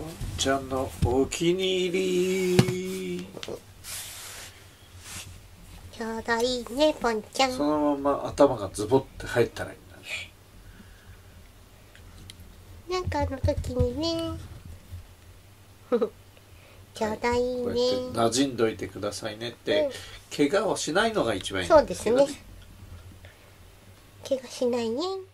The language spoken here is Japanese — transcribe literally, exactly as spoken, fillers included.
ポンちゃんのお気に入り。 ちょうどいいね、ポンちゃん。 そのまま頭がズボって入ったらいいんだね。 なんかあの時にねちょうどいいね、 はい、こうやって馴染んどいてくださいねって、うん、怪我をしないのが一番いいんです、ね、そうですね。 ね。 怪我しないね。